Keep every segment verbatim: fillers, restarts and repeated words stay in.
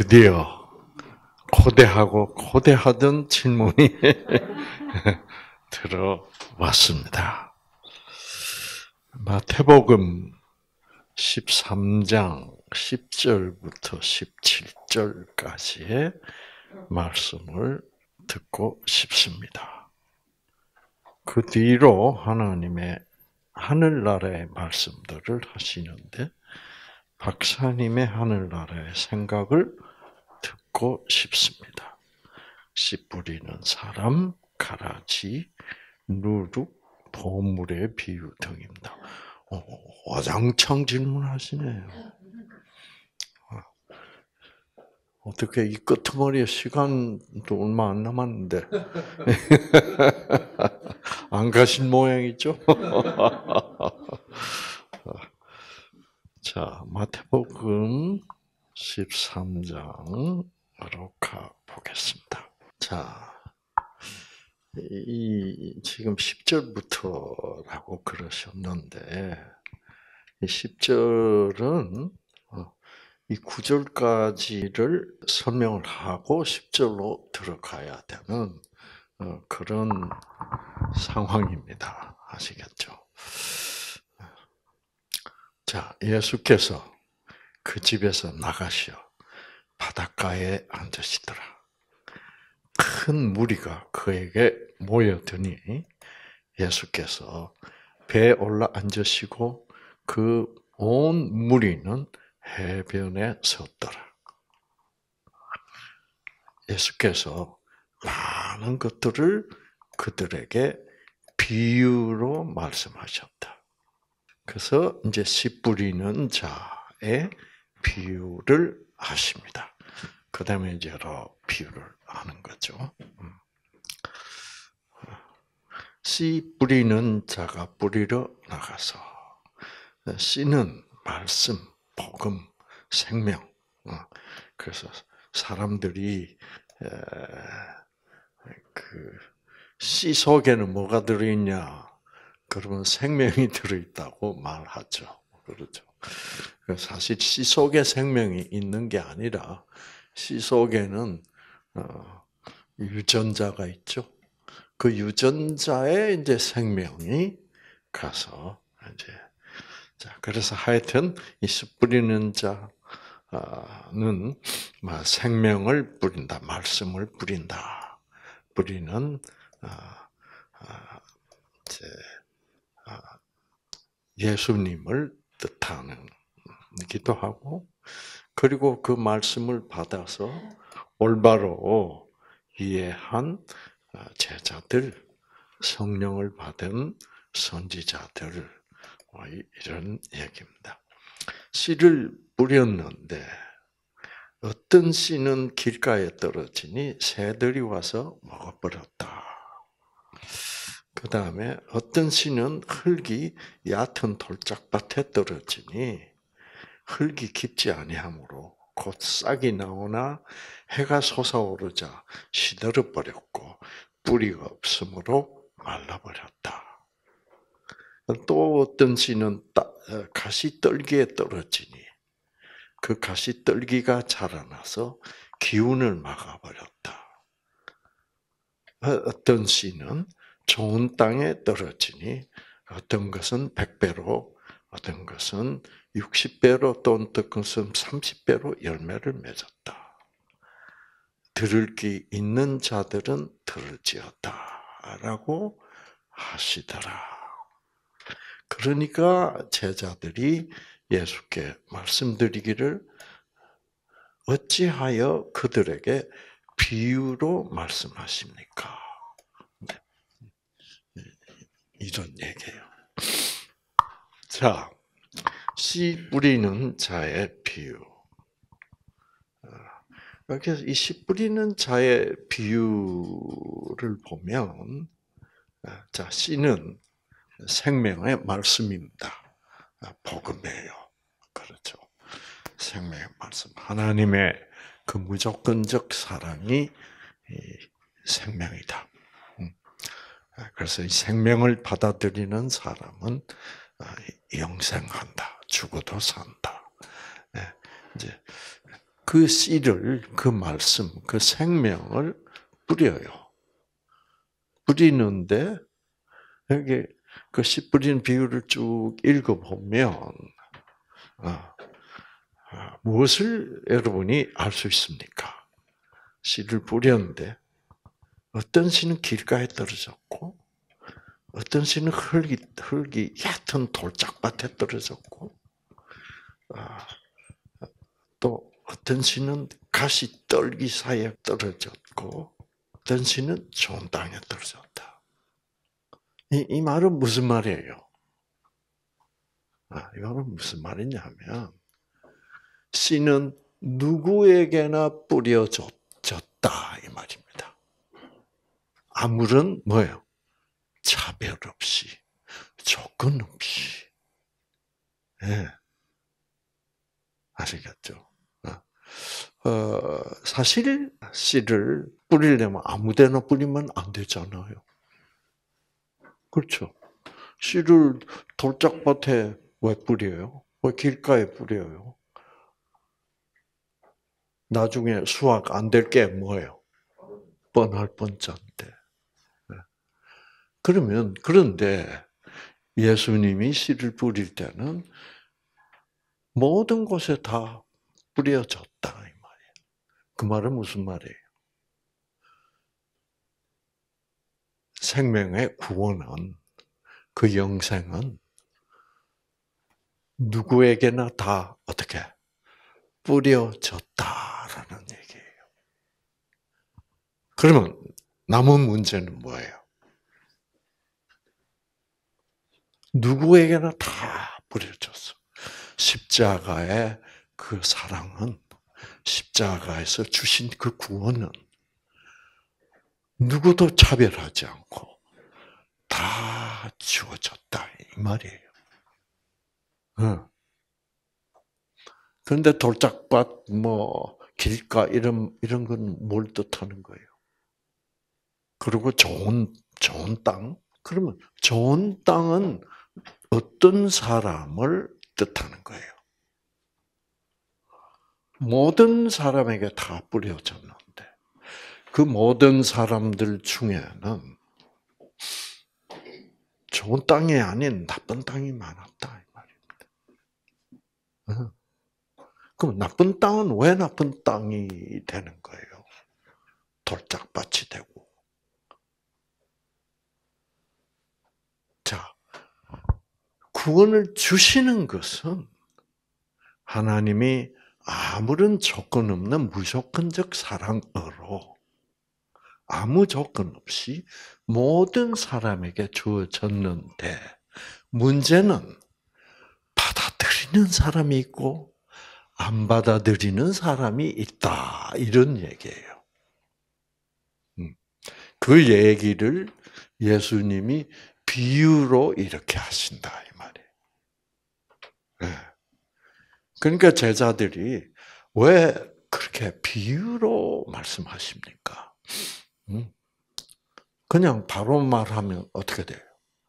드디어 고대하고 고대하던 질문이 들어왔습니다. 마태복음 십삼 장 십 절부터 십칠 절까지의 말씀을 듣고 싶습니다. 그 뒤로 하나님의 하늘나라의 말씀들을 하시는데 박사님의 하늘나라의 생각을 듣고 싶습니다. 씨 뿌리는 사람, 가라지, 누룩, 보물의 비유 등입니다. 오, 와장창 질문하시네요. 어떻게 이 끄트머리에 시간도 얼마 안 남았는데 안 가신 모양이죠? 자, 마태복음 십삼 장으로 가보겠습니다. 자, 이, 지금 십 절부터라고 그러셨는데, 이 십 절은 이 구 절까지를 설명을 하고 십 절로 들어가야 되는 그런 상황입니다. 아시겠죠? 자, 예수께서 그 집에서 나가시어 바닷가에 앉으시더라. 큰 무리가 그에게 모여드니 예수께서 배에 올라 앉으시고 그 온 무리는 해변에 섰더라. 예수께서 많은 것들을 그들에게 비유로 말씀하셨다. 그래서 이제 씨 뿌리는 자의 비유를 하십니다. 그 다음에 이제 여러 비유를 하는 거죠. 씨 뿌리는 자가 뿌리러 나가서 씨는 말씀, 복음, 생명. 그래서 사람들이 그 씨 속에는 뭐가 들어있냐? 그러면 생명이 들어있다고 말하죠. 그렇죠. 사실 씨 속에 생명이 있는 게 아니라 씨 속에는 유전자가 있죠. 그 유전자에 이제 생명이 가서 이제 자 그래서 하여튼 이 씨 뿌리는 자는 생명을 뿌린다, 말씀을 뿌린다, 뿌리는 이제 예수님을 뜻하는 기도 하고, 그리고 그 말씀을 받아서 올바로 이해한 제자들, 성령을 받은 선지자들, 이런 얘기입니다. 씨를 뿌렸는데 어떤 씨는 길가에 떨어지니 새들이 와서 먹어버렸다. 그 다음에 어떤 씨는 흙이 얕은 돌짝밭에 떨어지니 흙이 깊지 아니하므로 곧 싹이 나오나 해가 솟아오르자 시들어 버렸고 뿌리가 없으므로 말라버렸다. 또 어떤 씨는 가시떨기에 떨어지니 그 가시떨기가 자라나서 기운을 막아버렸다. 어떤 씨는 좋은 땅에 떨어지니 어떤 것은 백 배로, 어떤 것은 육십 배로, 또 어떤 것은 삼십 배로 열매를 맺었다. 들을 귀 있는 자들은 들을지어다라고 하시더라. 그러니까 제자들이 예수께 말씀드리기를 어찌하여 그들에게 비유로 말씀하십니까? 이런 얘기예요. 자, 씨 뿌리는 자의 비유. 그래서 이 씨 뿌리는 자의 비유를 보면, 자, 씨는 생명의 말씀입니다. 복음이에요. 그렇죠. 생명의 말씀. 하나님의 그 무조건적 사랑이 생명이다. 그래서 이 생명을 받아들이는 사람은 영생한다. 죽어도 산다. 이제 그 씨를, 그 말씀, 그 생명을 뿌려요. 뿌리는데 여기 그 씨 뿌리는 비유를 쭉 읽어보면 아, 아, 무엇을 여러분이 알 수 있습니까? 씨를 뿌렸는데 어떤 씨는 길가에 떨어졌고 어떤 씨는 흙이, 흙이 얕은 돌짝밭에 떨어졌고 아, 또 어떤 씨는 가시 떨기 사이에 떨어졌고 어떤 씨는 좋은 땅에 떨어졌다. 이, 이 말은 무슨 말이에요? 아, 이 말은 무슨 말이냐면 씨는 누구에게나 뿌려졌다 이 말입니다. 아무런 뭐예요? 차별 없이, 조건 없이. 예. 아시겠죠? 어, 사실 씨를 뿌리려면 아무데나 뿌리면 안 되잖아요. 그렇죠? 씨를 돌짝밭에 왜 뿌려요? 왜 길가에 뿌려요? 나중에 수확 안 될 게 뭐예요? 뻔할 뻔짠데. 그러면 그런데 예수님이 씨를 뿌릴 때는 모든 곳에 다 뿌려졌다 이 말이에요. 그 말은 무슨 말이에요? 생명의 구원은 그 영생은 누구에게나 다 어떻게 뿌려졌다라는 얘기예요. 그러면 남은 문제는 뭐예요? 누구에게나 다 뿌려졌어. 십자가의 그 사랑은, 십자가에서 주신 그 구원은 누구도 차별하지 않고 다 주어졌다 이 말이에요. 그런데 돌짝밭, 뭐 길가 이런 이런 건 뭘 뜻하는 거예요? 그리고 좋은 좋은 땅? 그러면 좋은 땅은 어떤 사람을 뜻하는 거예요? 모든 사람에게 다 뿌려졌는데 그 모든 사람들 중에는 좋은 땅이 아닌 나쁜 땅이 많았다 이 말입니다. 그럼 나쁜 땅은 왜 나쁜 땅이 되는 거예요? 돌짝밭이 되고. 자, 구원을 주시는 것은 하나님이 아무런 조건 없는 무조건적 사랑으로 아무 조건 없이 모든 사람에게 주어졌는데 문제는 받아들이는 사람이 있고 안 받아들이는 사람이 있다 이런 얘기예요. 그 얘기를 예수님이 비유로 이렇게 하신다 이 말이에요. 그러니까 제자들이 왜 그렇게 비유로 말씀하십니까? 그냥 바로 말하면 어떻게 돼요?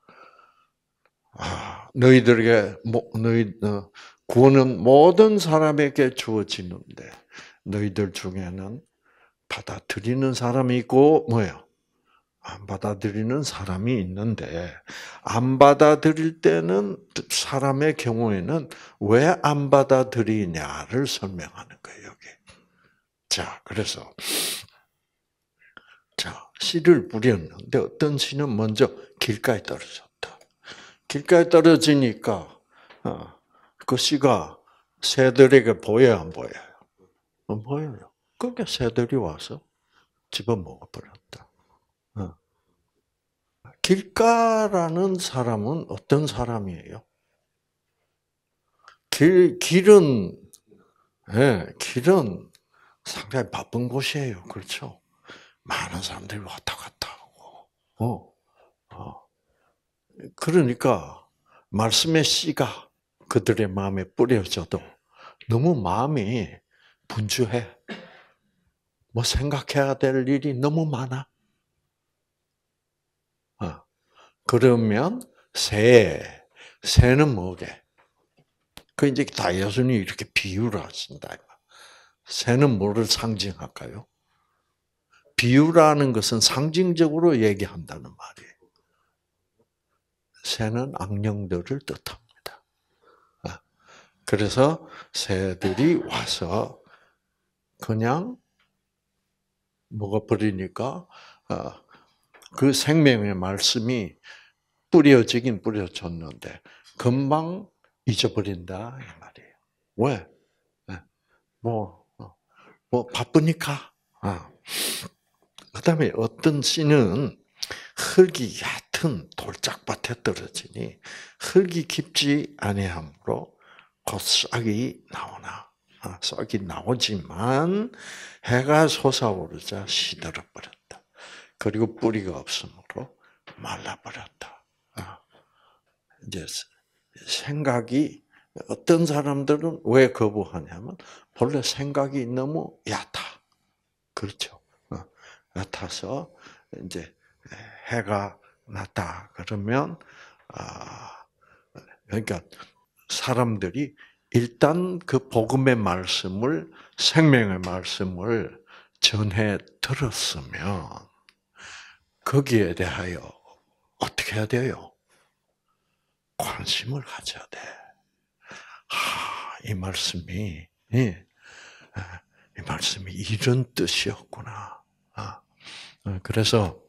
아, 너희들에게 너희 구원은 모든 사람에게 주어지는데 너희들 중에는 받아들이는 사람이 있고 뭐예요? 안 받아들이는 사람이 있는데 안 받아들일 때는 사람의 경우에는 왜 안 받아들이냐를 설명하는 거예요. 여기. 자, 그래서 자 씨를 뿌렸는데 어떤 씨는 먼저 길가에 떨어졌다. 길가에 떨어지니까 어, 그 씨가 새들에게 보여요, 안 보여요? 안 보여요. 그러니까 새들이 와서 집어 먹어버렸다. 어. 길가라는 사람은 어떤 사람이에요? 길, 길은, 예, 길은 상당히 바쁜 곳이에요. 그렇죠? 많은 사람들이 왔다 갔다 하고, 어, 어. 그러니까, 말씀의 씨가 그들의 마음에 뿌려져도 너무 마음이 분주해. 뭐 생각해야 될 일이 너무 많아. 어. 그러면 새, 새는 뭐게? 그 이제 다 예수님이 이렇게 비유를 하신다. 새는 뭐를 상징할까요? 비유라는 것은 상징적으로 얘기한다는 말이에요. 새는 악령들을 뜻합니다. 그래서 새들이 와서 그냥 먹어버리니까 그 생명의 말씀이 뿌려지긴 뿌려졌는데 금방 잊어버린다 이 말이에요. 왜? 뭐, 뭐 바쁘니까. 그다음에 어떤 씨는 흙이 얕은 돌짝밭에 떨어지니 흙이 깊지 아니하므로 곧 싹이 나오나 싹이 나오지만 해가 솟아오르자 시들어 버렸다. 그리고 뿌리가 없으므로 말라 버렸다. 이제 생각이 어떤 사람들은 왜 거부하냐면 본래 생각이 너무 얕아. 그렇죠. 얕아서 이제 해가 났다 그러면 아 그러니까 사람들이 일단 그 복음의 말씀을 생명의 말씀을 전해 들었으면 거기에 대하여 어떻게 해야 돼요? 관심을 가져야 돼. 아, 이 말씀이 예, 이 말씀이 이런 뜻이었구나. 아, 그래서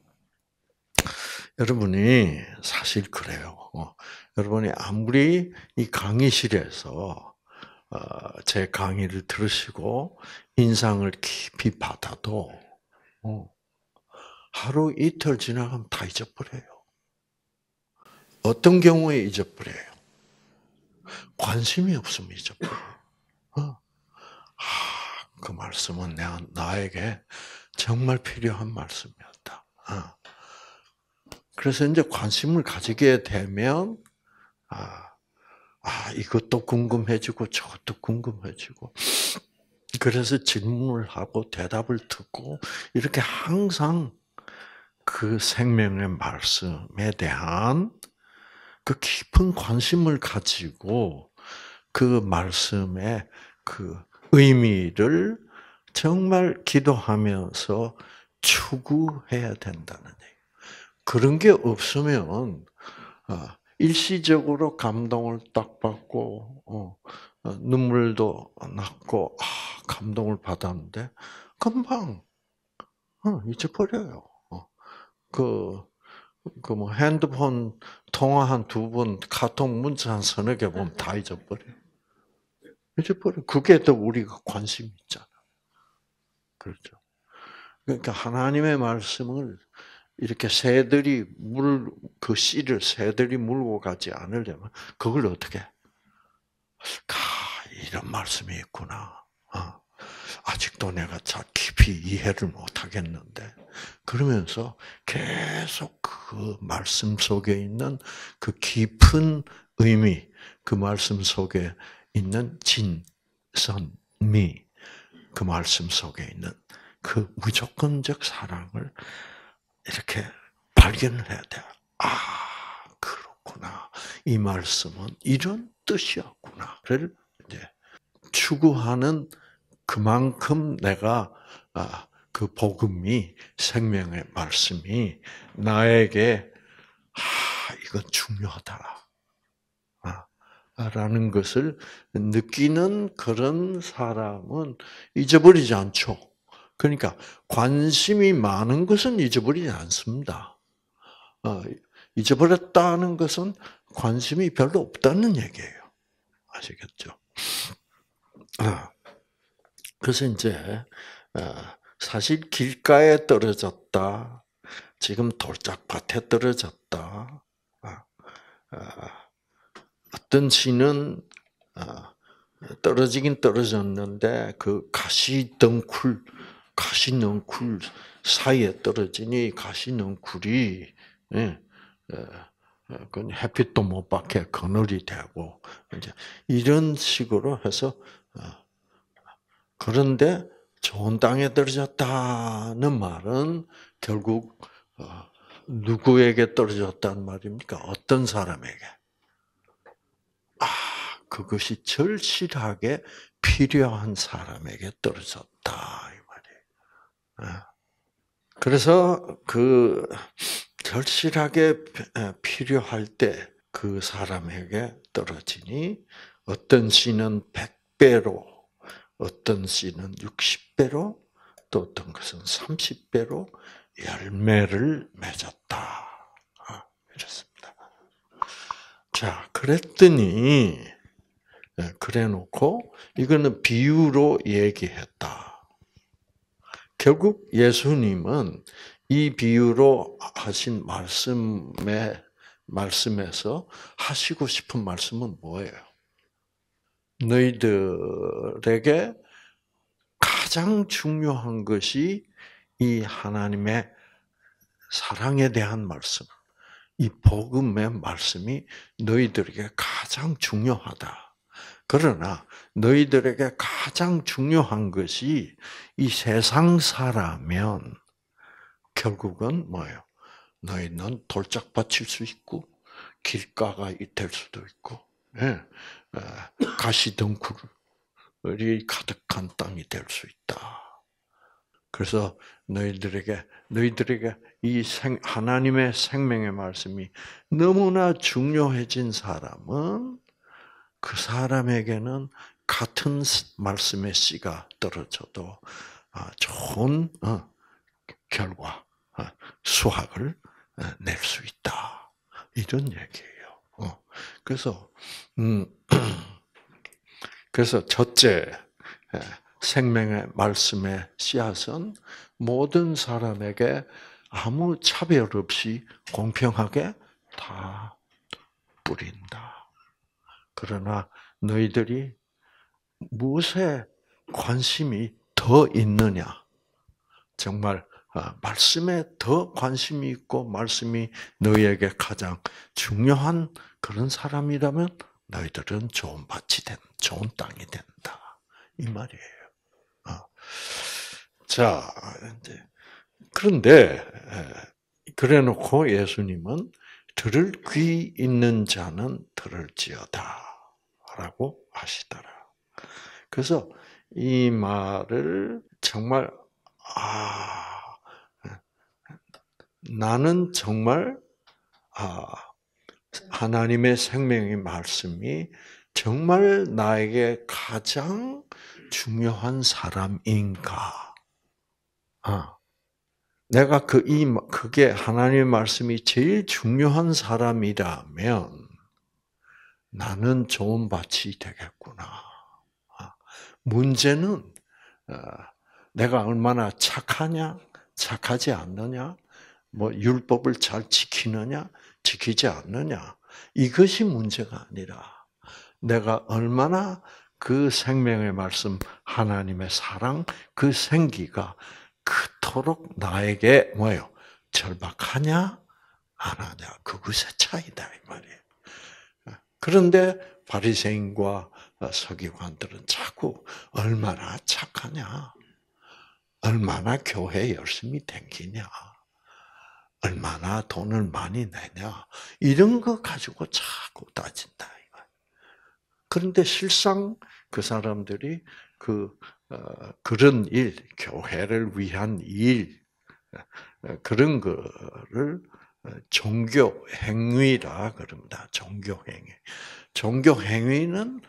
여러분이 사실 그래요. 어, 여러분이 아무리 이 강의실에서 어, 제 강의를 들으시고 인상을 깊이 받아도 어, 하루 이틀 지나가면 다 잊어버려요. 어떤 경우에 잊어버려요? 관심이 없으면 잊어버려요. 어. 아, 그 말씀은 내, 나에게 정말 필요한 말씀이었다. 어. 그래서 이제 관심을 가지게 되면, 아, 아, 이것도 궁금해지고 저것도 궁금해지고, 그래서 질문을 하고 대답을 듣고, 이렇게 항상 그 생명의 말씀에 대한 그 깊은 관심을 가지고 그 말씀의 그 의미를 정말 기도하면서 추구해야 된다는 얘기예요. 그런 게 없으면 일시적으로 감동을 딱 받고 눈물도 났고 아, 감동을 받았는데 금방 잊어버려요. 그 그 뭐 핸드폰 통화 한 두 번, 카톡 문자 한 서너 개 보면 다 잊어버려요. 잊어버려. 그게 더 우리가 관심이 있잖아. 그렇죠. 그러니까 하나님의 말씀을 이렇게 새들이 물, 그 씨를 새들이 물고 가지 않으려면 그걸 어떻게 해? 가, 이런 말씀이 있구나. 어. 아직도 내가 잘 깊이 이해를 못 하겠는데. 그러면서 계속 그 말씀 속에 있는 그 깊은 의미, 그 말씀 속에 있는 진선미, 그 말씀 속에 있는 그 무조건적 사랑을 이렇게 발견을 해야 돼요. 아, 그렇구나. 이 말씀은 이런 뜻이었구나.를 이제 추구하는 그만큼 내가 그 복음이 생명의 말씀이 나에게 아, 이건 중요하다. 라는 것을 느끼는 그런 사람은 잊어버리지 않죠. 그러니까 관심이 많은 것은 잊어버리지 않습니다. 잊어버렸다는 것은 관심이 별로 없다는 얘기예요. 아시겠죠? 그래서 이제 사실 길가에 떨어졌다. 지금 돌짝밭에 떨어졌다. 어떤 씨는 떨어지긴 떨어졌는데 그 가시덩굴, 가시넝쿨 사이에 떨어지니 가시넝쿨이 그 햇빛도 못 받게 그늘이 되고 이제 이런 식으로 해서 그런데 좋은 땅에 떨어졌다는 말은 결국 누구에게 떨어졌다는 말입니까? 어떤 사람에게? 아, 그것이 절실하게 필요한 사람에게 떨어졌다 이 말이에요. 그래서 그 절실하게 필요할 때 그 사람에게 떨어지니 어떤 씨는 백 배로, 어떤 씨는 육십 배로, 또 어떤 것은 삼십 배로 열매를 맺었다. 이렇습니다. 자, 그랬더니 그래놓고 이거는 비유로 얘기했다. 결국 예수님은 이 비유로 하신 말씀에 말씀에서 하시고 싶은 말씀은 뭐예요? 너희들에게 가장 중요한 것이 이 하나님의 사랑에 대한 말씀, 이 복음의 말씀이 너희들에게 가장 중요하다. 그러나 너희들에게 가장 중요한 것이 이 세상 사라면 결국은 뭐예요? 너희는 돌짝밭일 수 있고 길가가 될 수도 있고 가시덩굴이 가득한 땅이 될 수 있다. 그래서 너희들에게 너희들에게 이 생, 하나님의 생명의 말씀이 너무나 중요해진 사람은 그 사람에게는 같은 말씀의 씨가 떨어져도 좋은 결과, 수확을 낼 수 있다. 이런 얘기예요. 그래서 음, 그래서 첫째 생명의 말씀의 씨앗은 모든 사람에게 아무 차별 없이 공평하게 다 뿌린다. 그러나 너희들이 무엇에 관심이 더 있느냐? 정말 말씀에 더 관심이 있고 말씀이 너희에게 가장 중요한 그런 사람이라면 너희들은 좋은 밭이 된, 좋은 땅이 된다. 이 말이에요. 자, 이제 그런데 그래놓고 예수님은 들을 귀 있는 자는 들을지어다라고 하시더라. 그래서 이 말을 정말 아 나는 정말 아 하나님의 생명의 말씀이 정말 나에게 가장 중요한 사람인가? 아, 내가 그, 이, 그게 하나님의 말씀이 제일 중요한 사람이라면 나는 좋은 밭이 되겠구나. 아, 문제는 내가 얼마나 착하냐, 착하지 않느냐, 뭐 율법을 잘 지키느냐, 지키지 않느냐. 이것이 문제가 아니라 내가 얼마나 그 생명의 말씀, 하나님의 사랑, 그 생기가 그토록 나에게 뭐예요? 절박하냐, 안 하냐. 그것의 차이다 이 말이에요. 그런데 바리새인과 서기관들은 자꾸 얼마나 착하냐, 얼마나 교회 열심히 다니냐, 얼마나 돈을 많이 내냐 이런 거 가지고 자꾸 따진다. 그런데 실상 그 사람들이 그 어, 그런 일, 교회를 위한 일 그런 거를 종교 행위라 그럽니다. 종교 행위. 종교 행위는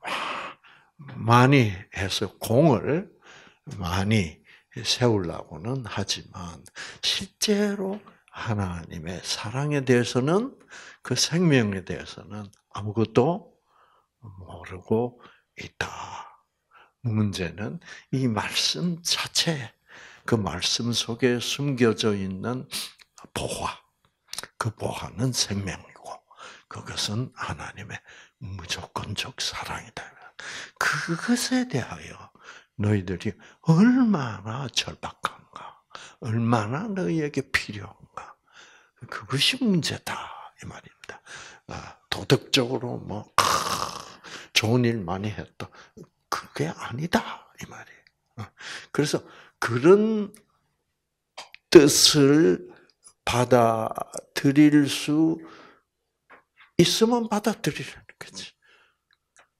많이 해서 공을 많이 세우려고는 하지만 실제로 하나님의 사랑에 대해서는 그 생명에 대해서는 아무것도 모르고 있다. 문제는 이 말씀 자체, 그 말씀 속에 숨겨져 있는 보화, 그 보화는 생명이고 그것은 하나님의 무조건적 사랑이다. 그것에 대하여 너희들이 얼마나 절박한가, 얼마나 너희에게 필요한가, 그것이 문제다 이 말입니다. 도덕적으로 뭐 좋은 일 많이 했다, 그게 아니다 이 말이에요. 그래서 그런 뜻을 받아들일 수 있으면 받아들이라는 거지.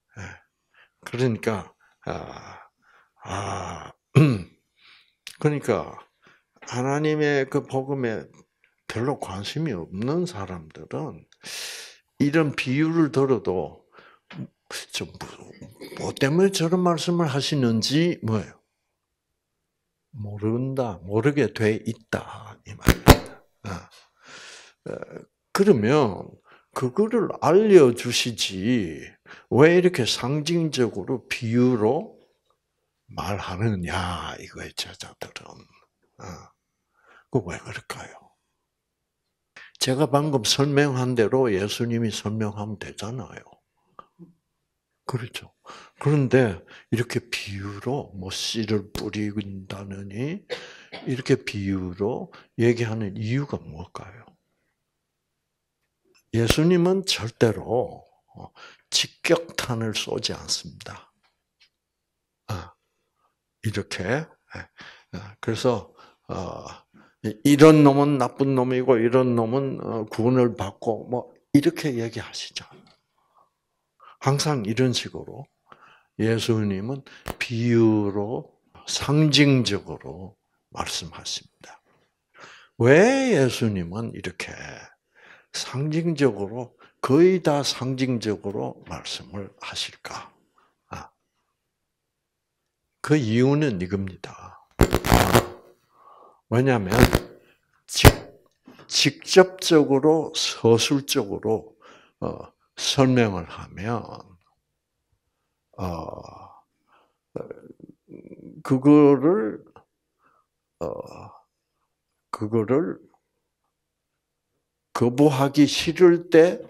그러니까 아, 아 그러니까 하나님의 그 복음에 별로 관심이 없는 사람들은 이런 비유를 들어도 좀 뭐 때문에 저런 말씀을 하시는지 뭐예요? 모른다, 모르게 돼 있다 이 말입니다. 그러면 그거를 알려주시지 왜 이렇게 상징적으로 비유로 말하느냐 이거의 제자들은. 그 왜 그럴까요? 제가 방금 설명한 대로 예수님이 설명하면 되잖아요. 그렇죠. 그런데 이렇게 비유로 뭐 씨를 뿌린다느니 이렇게 비유로 얘기하는 이유가 뭘까요? 예수님은 절대로 직격탄을 쏘지 않습니다. 이렇게. 그래서 이런 놈은 나쁜 놈이고 이런 놈은 구원을 받고 뭐 이렇게 얘기하시죠. 항상 이런 식으로 예수님은 비유로 상징적으로 말씀하십니다. 왜 예수님은 이렇게 상징적으로 거의 다 상징적으로 말씀을 하실까? 그 이유는 이겁니다. 왜냐하면 직접적으로 서술적으로 설명을 하면 그거를 그거를 거부하기 싫을 때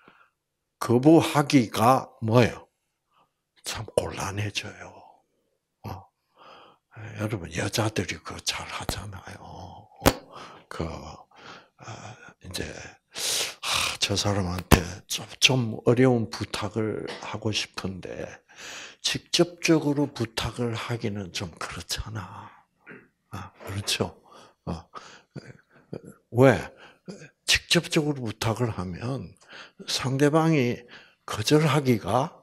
거부하기가 뭐예요? 참 곤란해져요. 어. 여러분 여자들이 그거 잘 하잖아요. 그 아, 이제 아, 저 사람한테 좀, 좀 어려운 부탁을 하고 싶은데 직접적으로 부탁을 하기는 좀 그렇잖아. 아, 그렇죠? 어. 왜? 직접적으로 부탁을 하면 상대방이 거절하기가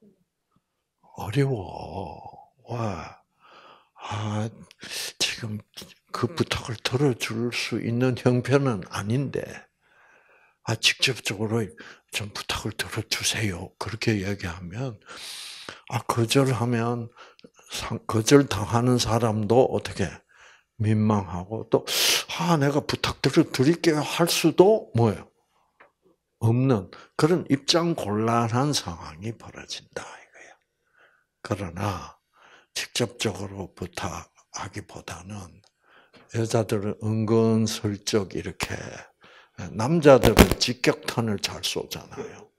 어려워. 와, 아, 지금 그 부탁을 들어줄 수 있는 형편은 아닌데, 아, 직접적으로 좀 부탁을 들어주세요. 그렇게 얘기하면, 아, 거절하면, 거절당하는 사람도 어떻게 민망하고, 또, 아, 내가 부탁 드릴게요. 할 수도 뭐예요? 없는 그런 입장 곤란한 상황이 벌어진다 이거예요. 그러나 직접적으로 부탁하기보다는 여자들은 은근슬쩍 이렇게 남자들은 직격탄을 잘 쏘잖아요.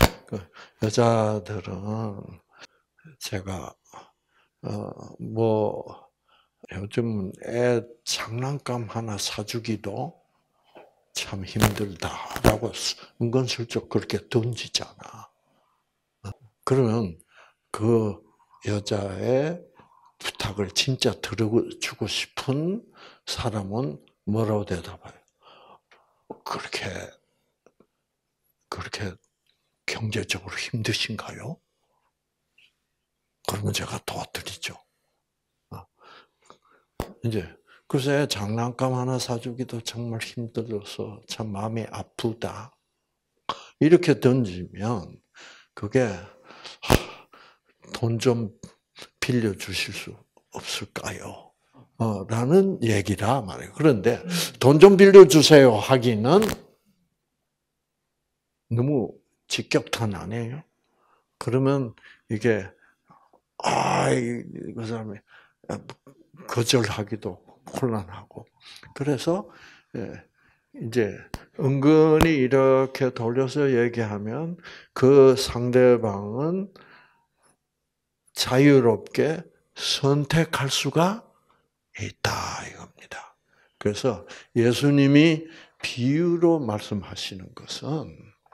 여자들은 제가 뭐 요즘 애 장난감 하나 사주기도 참 힘들다라고 은근슬쩍 그렇게 던지잖아. 그러면 그 여자의 부탁을 진짜 들어주고 싶은 사람은 뭐라고 대답해요? 그렇게 그렇게 경제적으로 힘드신가요? 그러면 제가 도와드리죠. 이제 글쎄 장난감 하나 사주기도 정말 힘들어서 참 마음이 아프다. 이렇게 던지면 그게 돈 좀 빌려주실 수 없을까요? 어, 라는 얘기라 말이에요. 그런데 돈 좀 빌려주세요 하기는 너무 직격탄 아니에요? 그러면 이게 아, 그 사람이 거절하기도 곤란하고 그래서 이제 은근히 이렇게 돌려서 얘기하면 그 상대방은 자유롭게 선택할 수가 있다 이겁니다. 그래서 예수님이 비유로 말씀하시는 것은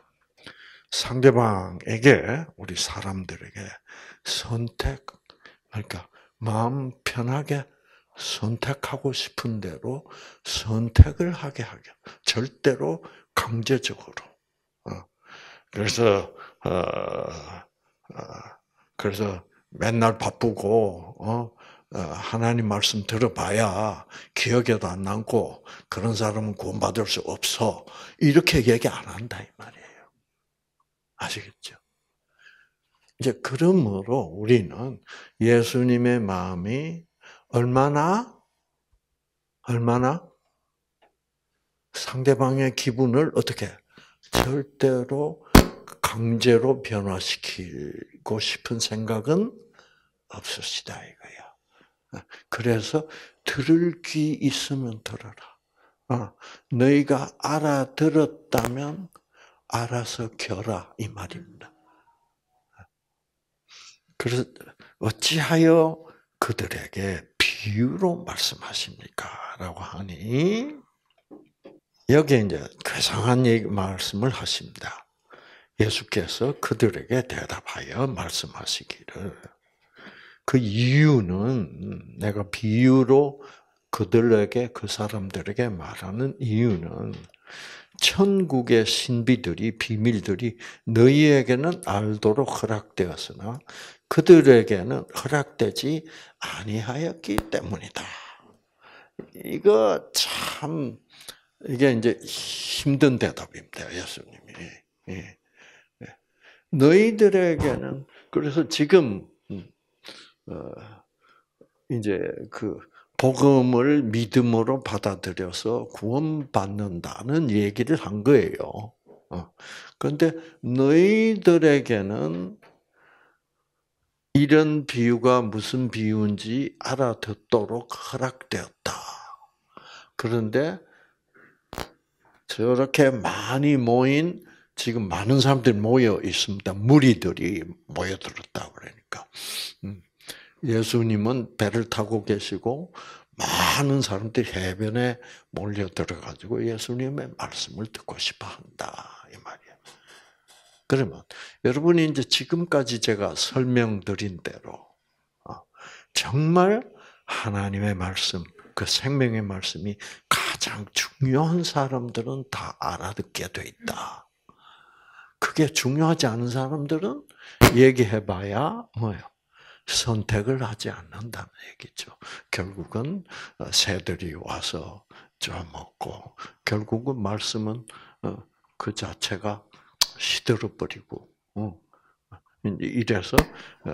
상대방에게 우리 사람들에게 선택 그러니까 마음 편하게 선택하고 싶은 대로 선택을 하게 하게 절대로 강제적으로. 그래서 그래서 맨날 바쁘고 어, 하나님 말씀 들어봐야 기억에도 안 남고 그런 사람은 구원받을 수 없어. 이렇게 얘기 안 한다 이 말이에요. 아시겠죠? 이제 그러므로 우리는 예수님의 마음이 얼마나 얼마나 상대방의 기분을 어떻게 절대로 강제로 변화시키고 싶은 생각은 없으시다 이거야. 그래서 들을 귀 있으면 들어라. 어, 너희가 알아들었다면 알아서 겨라 이 말입니다. 그래서 어찌하여 그들에게 비유로 말씀하십니까? 라고 하니 여기에 이제 괴상한 얘기, 말씀을 하십니다. 예수께서 그들에게 대답하여 말씀하시기를 그 이유는 내가 비유로 그들에게 그 사람들에게 말하는 이유는 천국의 신비들이 비밀들이 너희에게는 알도록 허락되었으나 그들에게는 허락되지 아니하였기 때문이다. 이거 참 이게 이제 힘든 대답입니다, 예수님이. 예. 너희들에게는 그래서 지금 어 이제 그 복음을 믿음으로 받아들여서 구원받는다는 얘기를 한 거예요. 어. 그런데 너희들에게는 이런 비유가 무슨 비유인지 알아듣도록 허락되었다. 그런데 저렇게 많이 모인 지금 많은 사람들이 모여 있습니다. 무리들이 모여들었다 그러니까. 예수님은 배를 타고 계시고 많은 사람들이 해변에 몰려 들어가지고 예수님의 말씀을 듣고 싶어 한다 이 말이에요. 그러면 여러분이 이제 지금까지 제가 설명드린 대로 정말 하나님의 말씀, 그 생명의 말씀이 가장 중요한 사람들은 다 알아듣게 돼 있다. 그게 중요하지 않은 사람들은 얘기해봐야 뭐예요? 선택을 하지 않는다는 얘기죠. 결국은 새들이 와서 쪄먹고 결국은 말씀은 그 자체가 시들어버리고 이래서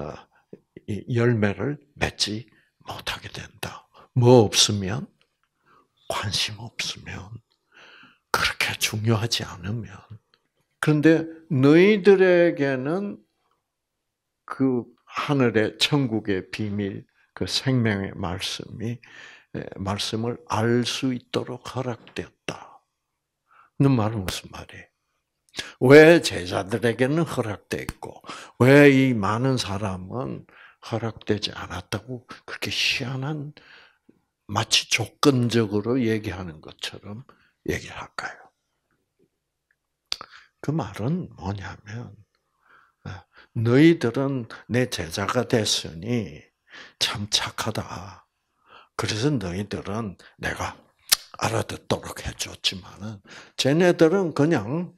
열매를 맺지 못하게 된다. 뭐 없으면? 관심 없으면, 그렇게 중요하지 않으면. 그런데 너희들에게는 그 하늘의 천국의 비밀, 그 생명의 말씀이 말씀을 알 수 있도록 허락되었다. 그 말은 무슨 말이에요? 왜 제자들에게는 허락돼 있고 왜 이 많은 사람은 허락되지 않았다고 그렇게 희한한 마치 조건적으로 얘기하는 것처럼 얘기를 할까요? 그 말은 뭐냐면 너희들은 내 제자가 됐으니 참 착하다. 그래서 너희들은 내가 알아듣도록 해줬지만은 쟤네들은 그냥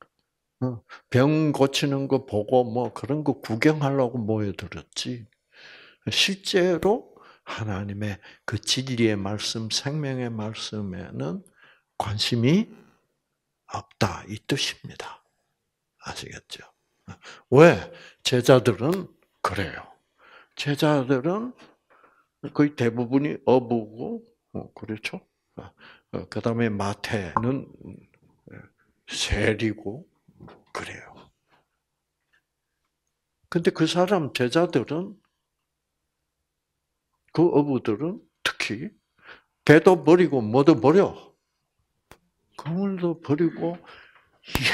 병 고치는 거 보고 뭐 그런 거 구경하려고 모여들었지. 실제로 하나님의 그 진리의 말씀, 생명의 말씀에는 관심이 없다 이 뜻입니다. 아시겠죠? 왜? 제자들은 그래요. 제자들은 거의 대부분이 어부고, 그렇죠? 그 다음에 마태는 세리고, 그래요. 근데 그 사람, 제자들은, 그 어부들은 특히, 배도 버리고, 뭐도 버려. 그물도 버리고, 이야,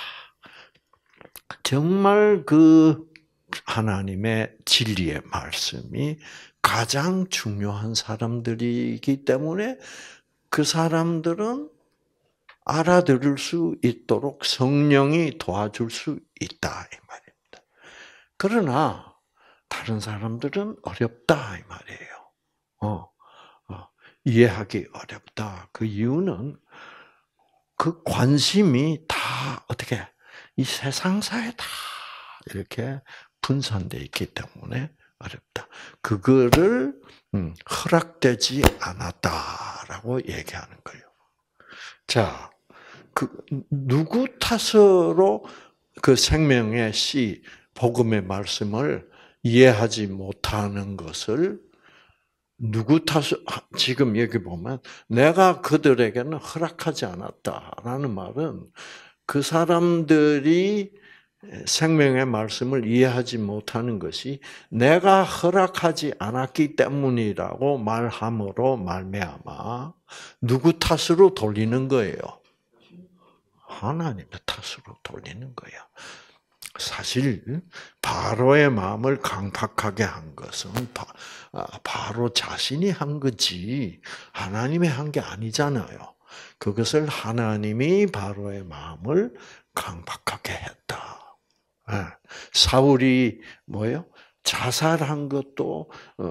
정말 그 하나님의 진리의 말씀이 가장 중요한 사람들이기 때문에 그 사람들은 알아들을 수 있도록 성령이 도와줄 수 있다 이 말입니다. 그러나 다른 사람들은 어렵다 이 말이에요. 어, 어, 이해하기 어렵다. 그 이유는 그 관심이 다 어떻게 이 세상사에 다 이렇게 분산돼 있기 때문에 어렵다. 그거를 음, 허락되지 않았다라고 얘기하는 거예요. 자, 그 누구 탓으로 그 생명의 씨, 복음의 말씀을 이해하지 못하는 것을 누구 탓을 지금 여기 보면 내가 그들에게는 허락하지 않았다라는 말은 그 사람들이 생명의 말씀을 이해하지 못하는 것이 내가 허락하지 않았기 때문이라고 말함으로 말미암아 누구 탓으로 돌리는 거예요? 하나님의 탓으로 돌리는 거야. 사실 바로의 마음을 강팍하게 한 것은 바로 자신이 한 거지 하나님이 한 게 아니잖아요. 그것을 하나님이 바로의 마음을 강팍하게 했다. 사울이 뭐예요? 자살한 것도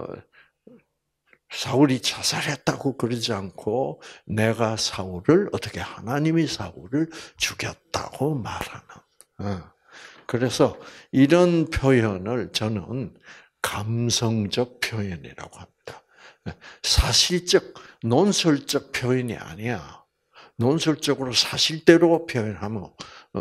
사울이 자살했다고 그러지 않고 내가 사울을 어떻게 하나님이 사울을 죽였다고 말하는. 그래서 이런 표현을 저는 감성적 표현이라고 합니다. 사실적, 논설적 표현이 아니야. 논설적으로 사실대로 표현하면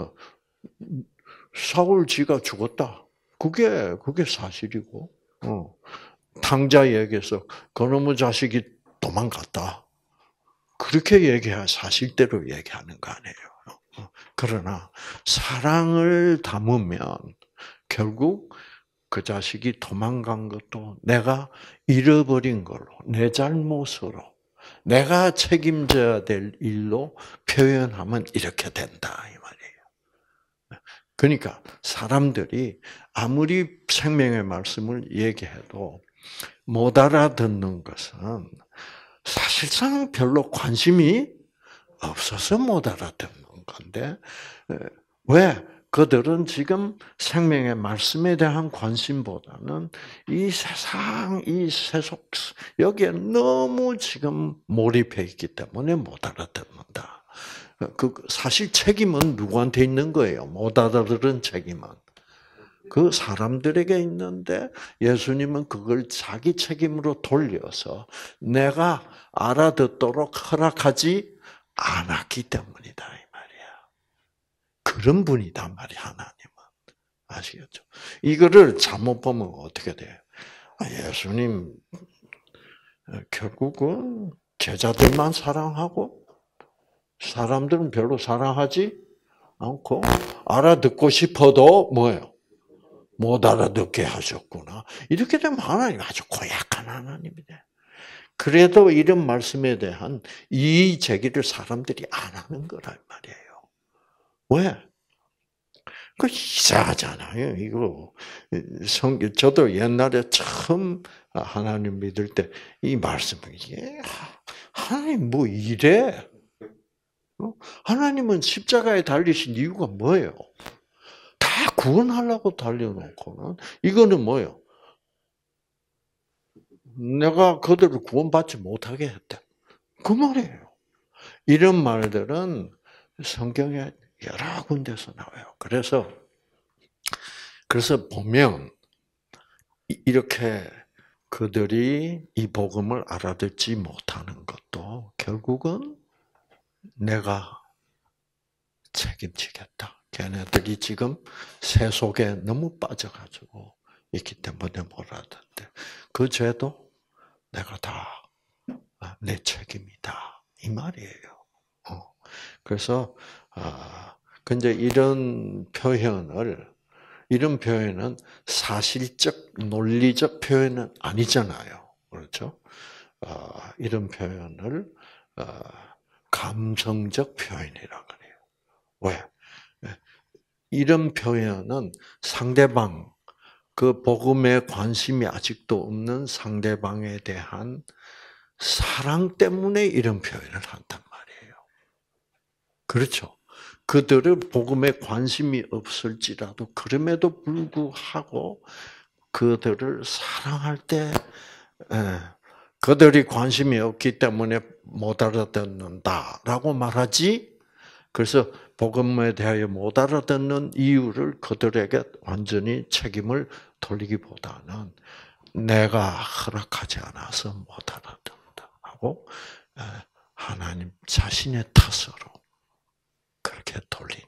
사울 지가 죽었다. 그게 그게 사실이고, 어. 탕자에게서 그놈의 자식이 도망갔다. 그렇게 얘기해야 사실대로 얘기하는 거 아니에요. 그러나 사랑을 담으면 결국 그 자식이 도망간 것도 내가 잃어버린 걸로, 내 잘못으로, 내가 책임져야 될 일로 표현하면 이렇게 된다 이 말이에요. 그러니까 사람들이 아무리 생명의 말씀을 얘기해도 못 알아듣는 것은 사실상 별로 관심이 없어서 못 알아듣는 건데, 왜? 그들은 지금 생명의 말씀에 대한 관심보다는 이 세상, 이 세속, 여기에 너무 지금 몰입해 있기 때문에 못 알아듣는다. 그, 사실 책임은 누구한테 있는 거예요? 못 알아들은 책임은. 그 사람들에게 있는데 예수님은 그걸 자기 책임으로 돌려서 내가 알아듣도록 허락하지 않았기 때문이다 이 말이야. 그런 분이단 말이야 하나님은. 아시겠죠? 이거를 잘못 보면 어떻게 돼요? 예수님 결국은 제자들만 사랑하고 사람들은 별로 사랑하지 않고 알아듣고 싶어도 뭐예요? 못 알아듣게 하셨구나. 이렇게 되면 하나님 아주 고약한 하나님이 돼. 그래도 이런 말씀에 대한 이의 제기를 사람들이 안 하는 거란 말이에요. 왜? 그 이상하잖아요. 이거 성경 저도 옛날에 처음 하나님 믿을 때 이 말씀을 이게 하나님 뭐 이래? 하나님은 십자가에 달리신 이유가 뭐예요? 다 구원하려고 달려놓고는 이거는 뭐예요? 내가 그들을 구원받지 못하게 했다. 그 말이에요. 이런 말들은 성경에 여러 군데서 나와요. 그래서 그래서 보면 이렇게 그들이 이 복음을 알아듣지 못하는 것도 결국은 내가 책임지겠다. 걔네들이 지금 새 속에 너무 빠져가지고 있기 때문에 못 알아듣는데 그 죄도 내가 다 내 책임이다 이 말이에요. 어. 그래서 아 근데 이런 표현을 이런 표현은 사실적 논리적 표현은 아니잖아요. 그렇죠? 어, 이런 표현을 어, 감성적 표현이라고 그래요. 왜? 이런 표현은 상대방, 그 복음에 관심이 아직도 없는 상대방에 대한 사랑 때문에 이런 표현을 한단 말이에요. 그렇죠? 그들을 복음에 관심이 없을지라도 그럼에도 불구하고 그들을 사랑할 때 그들이 관심이 없기 때문에 못 알아듣는다라고 말하지. 그래서 복음에 대하여 못 알아듣는 이유를 그들에게 완전히 책임을 돌리기보다는 내가 허락하지 않아서 못 알아듣는다 하고 하나님 자신의 탓으로 그렇게 돌리는.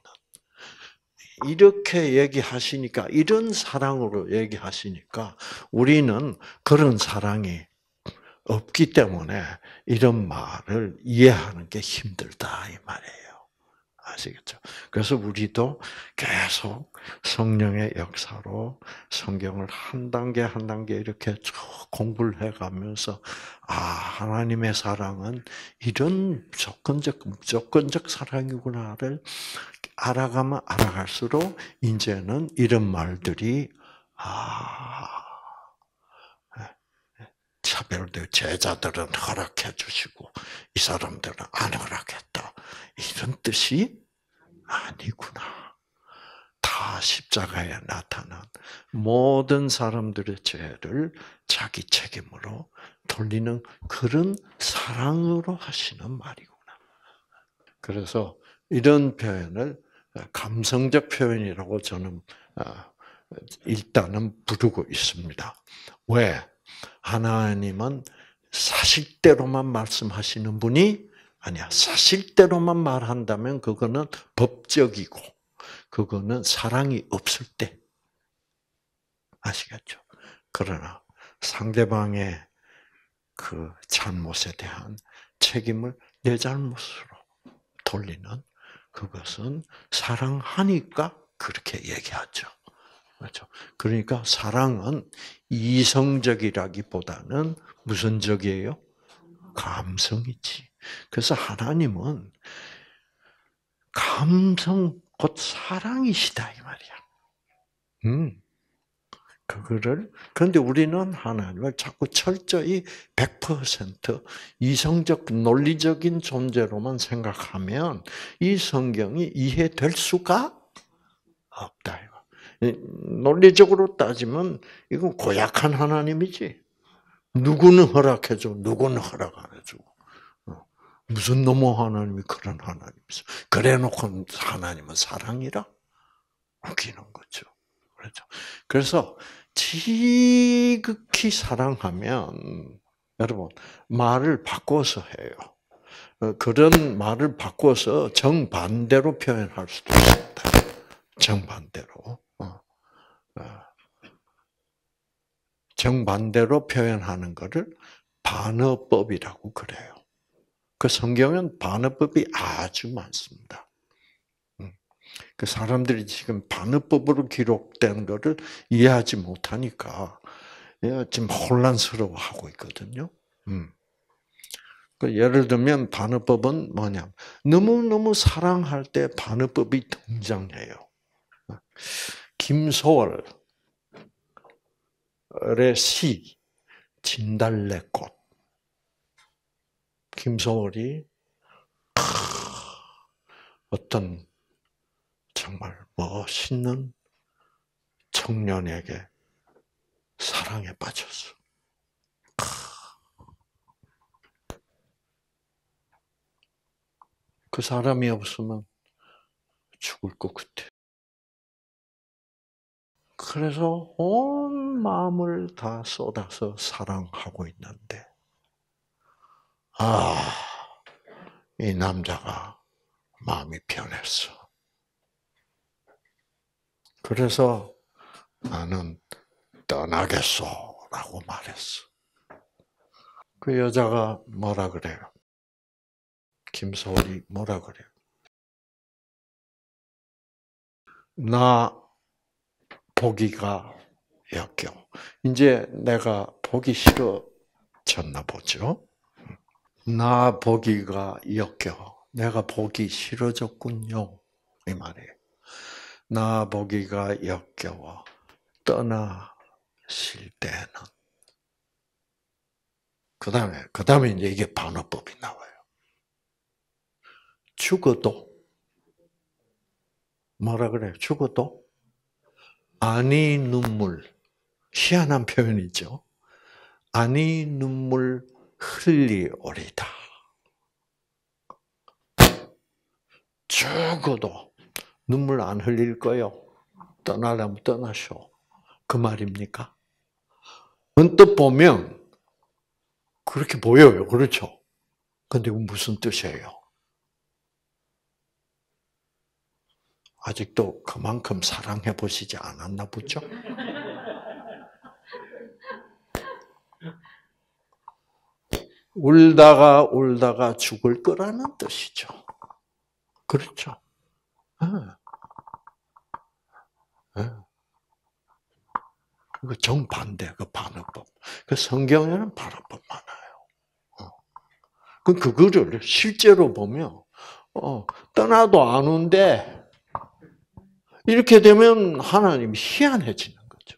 이렇게 얘기하시니까, 이런 사랑으로 얘기하시니까 우리는 그런 사랑이 없기 때문에 이런 말을 이해하는 게 힘들다 이 말이에요. 아시겠죠? 그래서 우리도 계속 성령의 역사로 성경을 한 단계 한 단계 이렇게 쭉 공부를 해가면서 아, 하나님의 사랑은 이런 무조건적, 무조건적 사랑이구나를 알아가면 알아갈수록 이제는 이런 말들이 아, 차별되어 제자들은 허락해 주시고 이 사람들은 안 허락했다. 이런 뜻이 아니구나. 다 십자가에 나타난 모든 사람들의 죄를 자기 책임으로 돌리는 그런 사랑으로 하시는 말이구나. 그래서 이런 표현을 감성적 표현이라고 저는 일단은 부르고 있습니다. 왜? 하나님은 사실대로만 말씀하시는 분이 아니야. 사실대로만 말한다면 그거는 법적이고 그거는 사랑이 없을 때. 아시겠죠? 그러나 상대방의 그 잘못에 대한 책임을 내 잘못으로 돌리는 그것은 사랑하니까 그렇게 얘기하죠. 그렇죠? 그러니까 사랑은 이성적이라기보다는 무슨 적이에요? 감성이지. 그래서 하나님은 감성 곧 사랑이시다 이 말이야. 음, 그거를 그런데 우리는 하나님을 자꾸 철저히 백 퍼센트 이성적 논리적인 존재로만 생각하면 이 성경이 이해될 수가 없다. 논리적으로 따지면 이건 고약한 하나님이지. 누구는 허락해줘, 누구는 허락 안 해주고. 무슨 너무 하나님이 그런 하나님이죠. 그래놓고 하나님은 사랑이라 웃기는 거죠. 그렇죠. 그래서 지극히 사랑하면 여러분 말을 바꿔서 해요. 그런 말을 바꿔서 정반대로 표현할 수도 있습니다. 정반대로. 정반대로 표현하는 것을 반어법이라고 그래요. 그 성경은 반어법이 아주 많습니다. 그 사람들이 지금 반어법으로 기록된 것을 이해하지 못하니까 지금 혼란스러워하고 있거든요. 그 예를 들면 반어법은 뭐냐? 너무너무 사랑할 때 반어법이 등장해요. 김소월의 시 진달래꽃. 김소월이 어떤 정말 멋있는 청년에게 사랑에 빠졌어. 그 사람이 없으면 죽을 것 같아. 그래서 온 마음을 다 쏟아서 사랑하고 있는데, 아, 이 남자가 마음이 변했어. 그래서 나는 떠나겠소라고 말했어. 그 여자가 뭐라 그래요? 김소월이 뭐라 그래요? 나 보기가 역겨워. 이제 내가 보기 싫어졌나 보죠. 나 보기가 역겨워. 내가 보기 싫어졌군요. 이 말이에요. 나 보기가 역겨워. 떠나실 때는. 그 다음에, 그 다음에 이제 이게 반어법이 나와요. 죽어도, 뭐라 그래요? 죽어도? 아니 눈물. 희한한 표현이죠. 아니 눈물 흘리오리다. 죽어도 눈물 안 흘릴 거요. 떠나려면 떠나쇼. 그 말입니까? 언뜻 보면 그렇게 보여요. 그렇죠? 근데 무슨 뜻이에요? 아직도 그만큼 사랑해 보시지 않았나 보죠? 울다가 울다가 죽을 거라는 뜻이죠. 그렇죠? 네. 네. 그 정반대, 그 반어법. 그 성경에는 반어법 많아요. 그 그거를 실제로 보면 어, 떠나도 안 온대. 이렇게 되면 하나님이 희한해지는 거죠.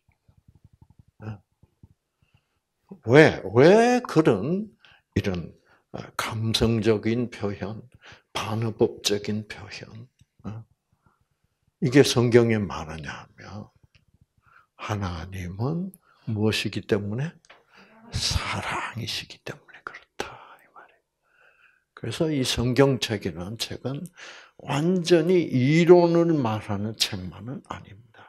왜, 왜 그런 이런 감성적인 표현, 반어법적인 표현, 이게 성경에 많으냐 하면 하나님은 무엇이기 때문에? 사랑이시기 때문에 그렇다. 이 말이에요. 그래서 이 성경책이라는 책은 완전히 이론을 말하는 책만은 아닙니다.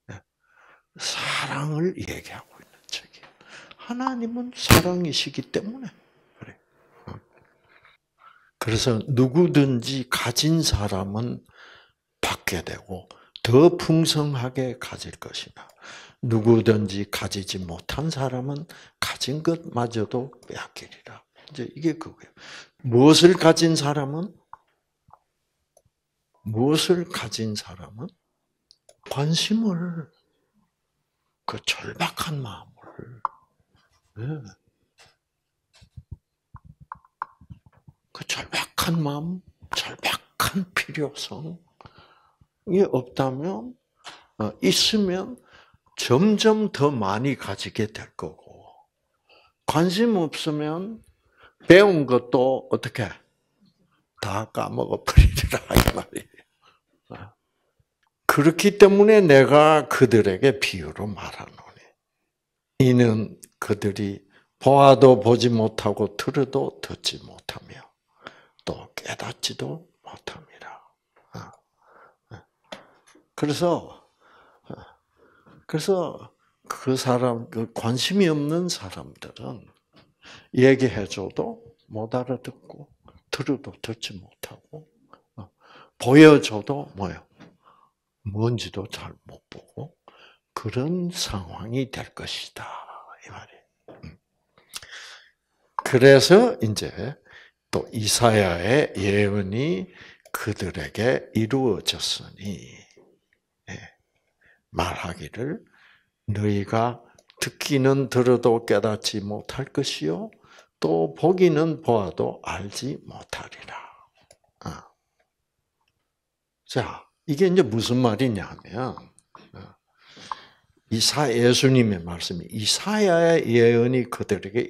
사랑을 얘기하고 있는 책이에요. 하나님은 사랑이시기 때문에 그래. 그래서 누구든지 가진 사람은 받게 되고 더 풍성하게 가질 것이나 누구든지 가지지 못한 사람은 가진 것마저도 빼앗기리라. 이제 이게 그거예요. 무엇을 가진 사람은 무엇을 가진 사람은 관심을 그 절박한 마음을 네. 그 절박한 마음, 절박한 필요성이 없다면 어, 있으면 점점 더 많이 가지게 될 거고 관심 없으면 배운 것도 어떻게 다 까먹어 버리리라 이 말이에요. 그렇기 때문에 내가 그들에게 비유로 말하노니 이는 그들이 보아도 보지 못하고 들어도 듣지 못하며 또 깨닫지도 못합니다. 그래서 그래서 그 사람 그 관심이 없는 사람들은 얘기해줘도 못 알아듣고 들어도 듣지 못하고 보여줘도 뭐요? 뭔지도 잘 못 보고 그런 상황이 될 것이다 이 말이에요. 그래서 이제 또 이사야의 예언이 그들에게 이루어졌으니 말하기를 너희가 듣기는 들어도 깨닫지 못할 것이요 또 보기는 보아도 알지 못하리라. 자, 이게 이제 무슨 말이냐면 이사 예수님의 말씀이 이사야의 예언이 그들에게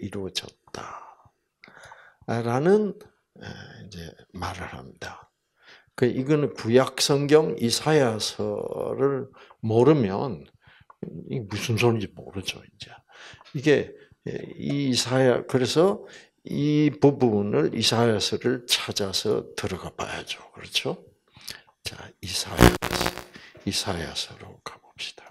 이루어졌다라는 이제 말을 합니다. 그 이거는 구약 성경 이사야서를 모르면 이 무슨 소리인지 모르죠 이제. 이게 이사야 그래서 이 부분을 이사야서를 찾아서 들어가 봐야죠. 그렇죠? 자, 이사야 이사야서로 가봅시다.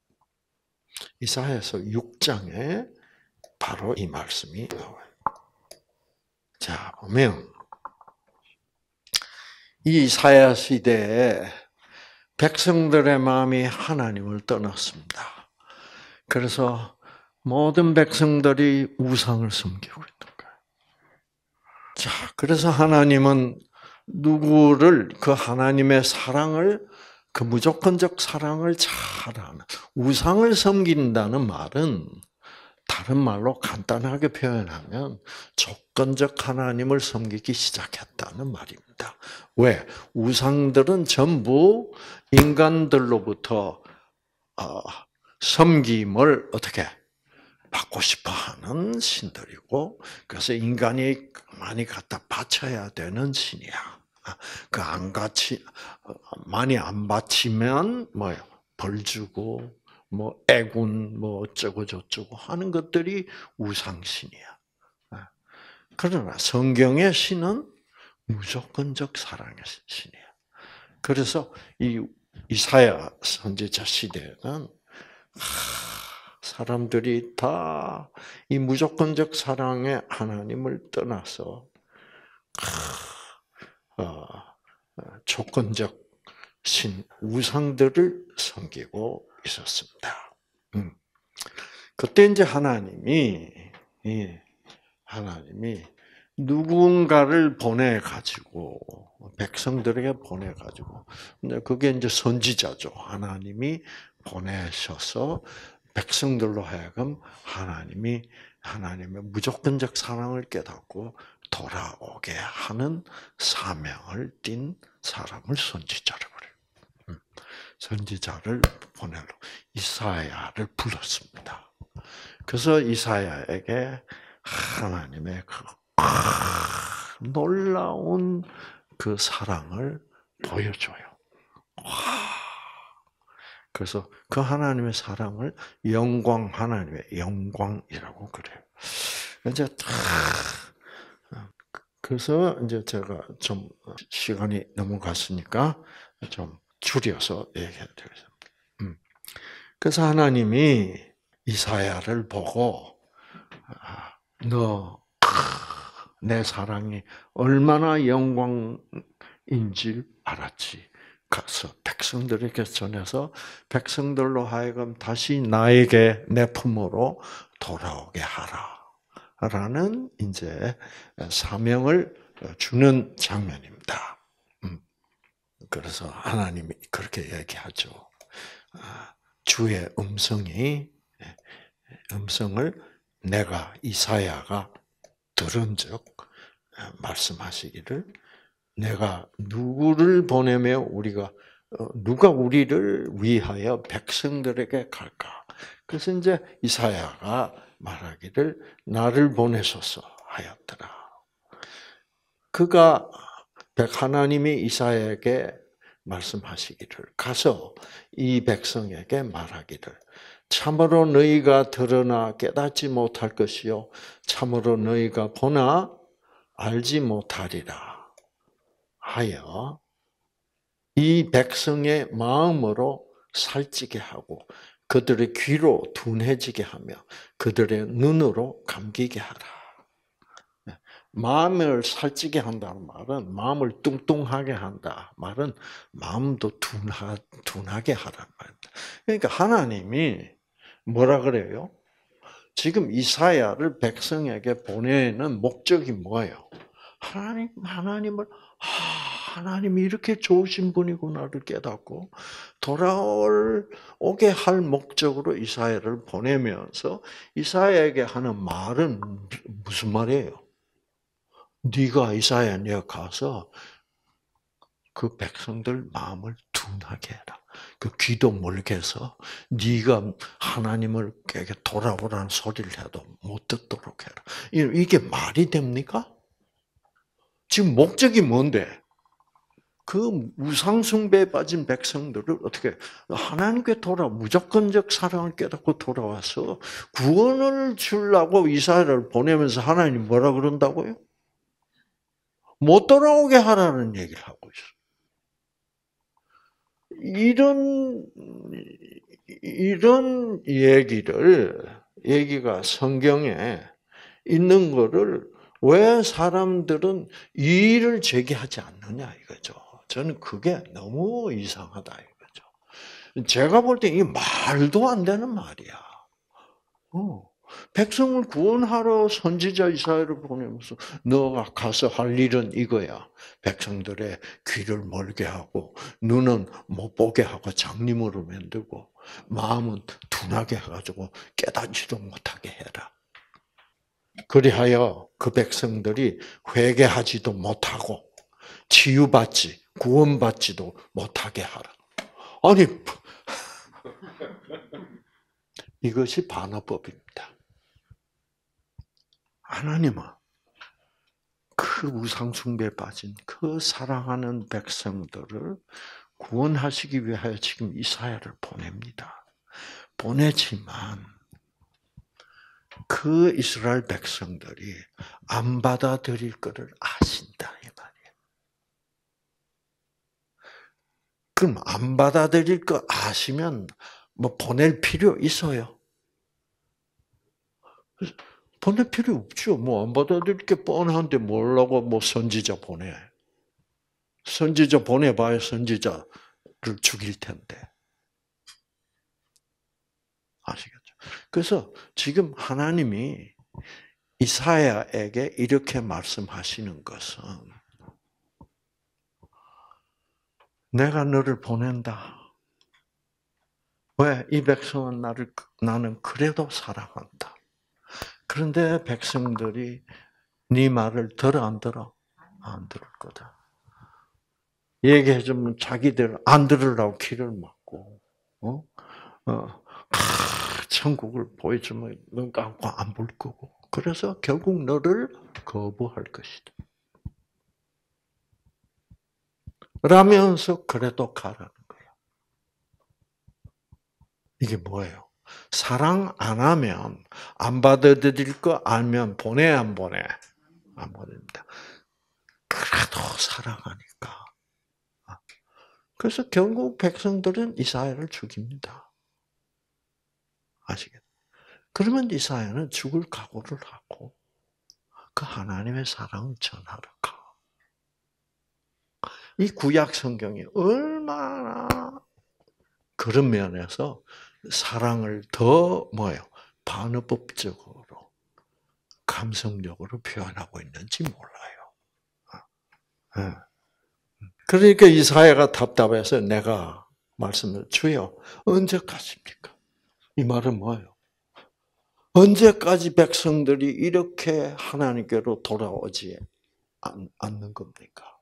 이사야서 육 장에 바로 이 말씀이 나와요. 자, 보면 이 이사야 시대에 백성들의 마음이 하나님을 떠났습니다. 그래서 모든 백성들이 우상을 섬기고 있는 거예요. 자, 그래서 하나님은 누구를 그 하나님의 사랑을 그 무조건적 사랑을 잘 아는 우상을 섬긴다는 말은 다른 말로 간단하게 표현하면 조건적 하나님을 섬기기 시작했다는 말입니다. 왜? 우상들은 전부 인간들로부터 섬김을 어떻게 받고 싶어하는 신들이고, 그래서 인간이 많이 갖다 바쳐야 되는 신이야. 그 안 같이 많이 안 바치면 뭐요? 벌 주고. 뭐 애군 뭐 어쩌고 저쩌고 하는 것들이 우상신이야. 그러나 성경의 신은 무조건적 사랑의 신이야. 그래서 이 이사야 선지자 시대에는 사람들이 다 이 무조건적 사랑의 하나님을 떠나서 조건적 신 우상들을 섬기고 있었습니다. 음. 그때 이제 하나님이 하나님이 누군가를 보내 가지고 백성들에게 보내 가지고 그게 이제 선지자죠. 하나님이 보내셔서 백성들로 하여금 하나님이 하나님의 무조건적 사랑을 깨닫고 돌아오게 하는 사명을 띤 사람을 선지자라고 그래요. 선지자를 보내러 이사야를 불렀습니다. 그래서 이사야에게 하나님의 그 놀라운 그 사랑을 보여줘요. 그래서 그 하나님의 사랑을 영광, 하나님의 영광이라고 그래요. 이제 그래서 이제 제가 좀 시간이 넘어갔으니까 좀 줄여서 얘기해 드리겠습니다. 음. 그래서 하나님이 이사야를 보고 너 내 사랑이 얼마나 영광인지 알았지. 가서 백성들에게 전해서 백성들로 하여금 다시 나에게 내 품으로 돌아오게 하라. 라는 이제 사명을 주는 장면입니다. 그래서 하나님이 그렇게 얘기하죠. 주의 음성이 음성을 내가 이사야가 들은즉 말씀하시기를 내가 누구를 보내며 우리가 누가 우리를 위하여 백성들에게 갈까? 그래서 이제 이사야가 말하기를 나를 보내소서 하였더라. 그가 하나님이 이사야에게 말씀하시기를 가서 이 백성에게 말하기를 참으로 너희가 드러나 깨닫지 못할 것이요 참으로 너희가 보나 알지 못하리라 하여 이 백성의 마음으로 살찌게 하고 그들의 귀로 둔해지게 하며 그들의 눈으로 감기게 하라. 마음을 살찌게 한다는 말은 마음을 뚱뚱하게 한다. 말은 마음도 둔하, 둔하게 하라는 말입니다. 그러니까 하나님이 뭐라 그래요? 지금 이사야를 백성에게 보내는 목적이 뭐예요? 하나님, 하나님을, 아, 하나님이 이렇게 좋으신 분이구나를 깨닫고 돌아올, 오게 할 목적으로 이사야를 보내면서 이사야에게 하는 말은 무슨 말이에요? 네가 이사야 네가 가서 그 백성들 마음을 둔하게 해라. 그 귀도 멀게 해서 네가 하나님을 깨게 돌아오라는 소리를 해도 못 듣도록 해라. 이게 말이 됩니까? 지금 목적이 뭔데? 그 우상 숭배에 빠진 백성들을 어떻게 하나님께 돌아 무조건적 사랑을 깨닫고 돌아와서 구원을 주려고 이사야를 보내면서 하나님 뭐라 그런다고요? 못 돌아오게 하라는 얘기를 하고 있어. 이런 이런 얘기를 얘기가 성경에 있는 거를 왜 사람들은 이의를 제기하지 않느냐 이거죠. 저는 그게 너무 이상하다 이거죠. 제가 볼 때 이게 말도 안 되는 말이야. 어. 백성을 구원하러 선지자 이사야를 보내면서 너가 가서 할 일은 이거야. 백성들의 귀를 멀게 하고 눈은 못 보게 하고 장님으로 만들고 마음은 둔하게 해가지고 깨닫지도 못하게 해라. 그리하여 그 백성들이 회개하지도 못하고 치유받지 구원받지도 못하게 하라. 아니 이것이 반어법입니다. 하나님은 그 우상 숭배에 빠진 그 사랑하는 백성들을 구원하시기 위하여 지금 이사야를 보냅니다. 보내지만 그 이스라엘 백성들이 안 받아들일 것을 아신다 이 말이에요. 그럼 안 받아들일 거 아시면 뭐 보낼 필요 있어요? 보낼 필요 없죠. 뭐 안 받아들일 게 뻔한데 뭐라고 뭐 선지자 보내. 선지자 보내봐야 선지자를 죽일 텐데. 아시겠죠? 그래서 지금 하나님이 이사야에게 이렇게 말씀하시는 것은 내가 너를 보낸다. 왜? 이 백성은 나를, 나는 그래도 사랑한다. 그런데 백성들이 네 말을 들어 안 들어? 안 들을 거다. 얘기해주면 자기들 안 들으라고 귀를 막고, 어? 어, 천국을 보여주면 눈 감고 안 볼 거고. 그래서 결국 너를 거부할 것이다. 라면서 그래도 가라는 거야. 이게 뭐예요? 사랑 안 하면, 안 받아들일 거 알면 보내, 안 보내? 안 보냅니다. 그래도 사랑하니까. 그래서 결국 백성들은 이사야를 죽입니다. 아시겠죠? 그러면 이사야는 죽을 각오를 하고 그 하나님의 사랑을 전하러 가. 이 구약 성경이 얼마나 그런 면에서 사랑을 더 뭐예요? 반어법적으로, 감성적으로 표현하고 있는지 몰라요. 그러니까 이사야가 답답해서 내가 말씀을 주여 언제까지입니까? 이 말은 뭐예요? 언제까지 백성들이 이렇게 하나님께로 돌아오지 않는 겁니까?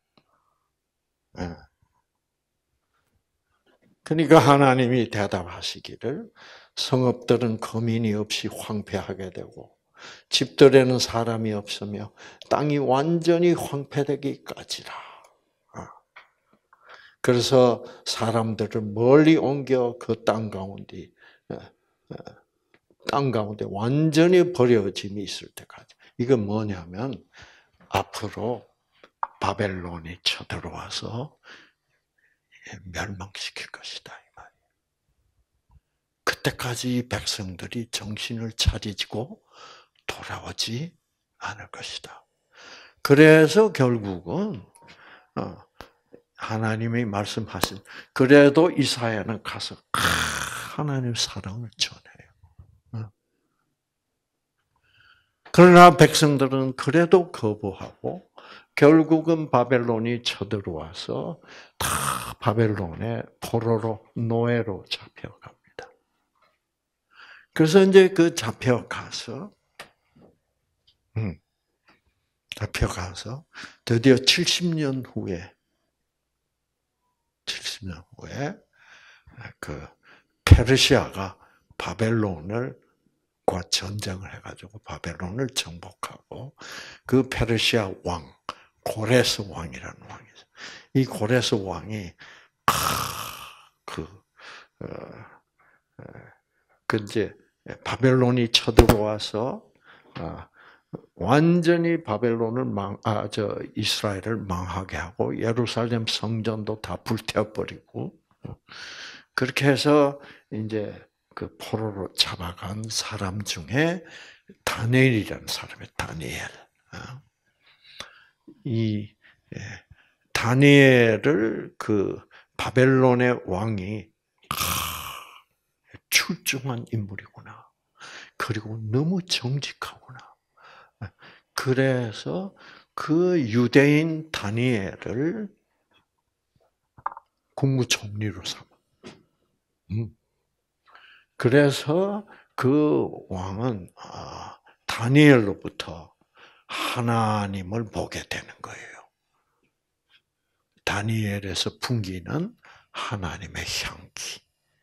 그러니까 하나님이 대답하시기를 성읍들은 거민이 없이 황폐하게 되고 집들에는 사람이 없으며 땅이 완전히 황폐되기까지라. 그래서 사람들을 멀리 옮겨 그 땅 가운데 땅 가운데 완전히 버려짐이 있을 때까지. 이건 뭐냐면 앞으로 바벨론이 쳐들어와서 멸망시킬 것이다 이 말이에요. 그때까지 백성들이 정신을 차리고 돌아오지 않을 것이다. 그래서 결국은 하나님이 말씀하신 그래도 이사야는 가서 하나님의 사랑을 전해요. 그러나 백성들은 그래도 거부하고 결국은 바벨론이 쳐들어와서 다 바벨론의 포로로 노예로 잡혀갑니다. 그래서 이제 그 잡혀가서 음, 잡혀가서 드디어 칠십 년 후에 칠십 년 후에 그 페르시아가 바벨론을 과 전쟁을 해가지고 바벨론을 정복하고 그 페르시아 왕 고레스 왕이라는 왕이 있어요. 이 고레스 왕이 그, 어, 그 이제 바벨론이 쳐들어와서 어, 완전히 바벨론을 망, 아, 저 이스라엘을 망하게 하고 예루살렘 성전도 다 불태워버리고 그렇게 해서 이제 그 포로로 잡아간 사람 중에 다니엘이라는 사람이 다니엘. 이 다니엘을 그 바벨론의 왕이 출중한 인물이구나. 그리고 너무 정직하구나. 그래서 그 유대인 다니엘을 국무총리로 삼아. 음. 그래서 그 왕은 다니엘로부터 하나님을 보게 되는 거예요. 다니엘에서 풍기는 하나님의 향기.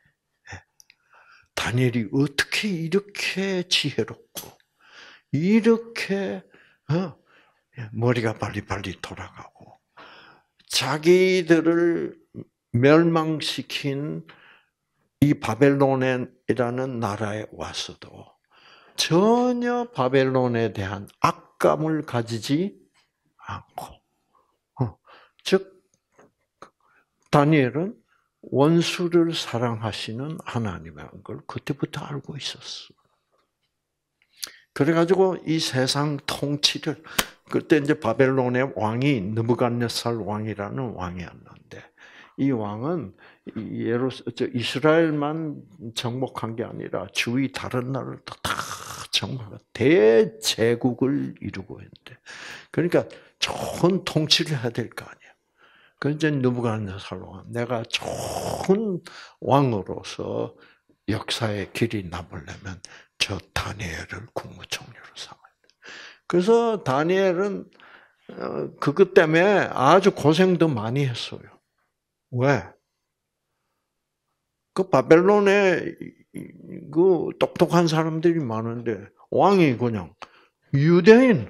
다니엘이 어떻게 이렇게 지혜롭고 이렇게 머리가 빨리빨리 돌아가고 자기들을 멸망시킨 이 바벨론이라는 나라에 와서도 전혀 바벨론에 대한 악감을 가지지 않고, 즉 다니엘은 원수를 사랑하시는 하나님이라는 걸 그때부터 알고 있었어. 그래가지고 이 세상 통치를 그때 이제 바벨론의 왕이 느부갓네살 왕이라는 왕이었는데 이 왕은 예루 이스라엘만 정복한 게 아니라 주위 다른 나라도 다 정복, 대제국을 이루고 있는데 그러니까 좋은 통치를 해야 될 거 아니야. 그 이제 느부갓네살 왕, 내가 좋은 왕으로서 역사의 길이 남으려면 저 다니엘을 국무총리로 삼아야 돼. 그래서 다니엘은 그것 때문에 아주 고생도 많이 했어요. 왜? 그 바벨론에 그 똑똑한 사람들이 많은데 왕이 그냥 유대인,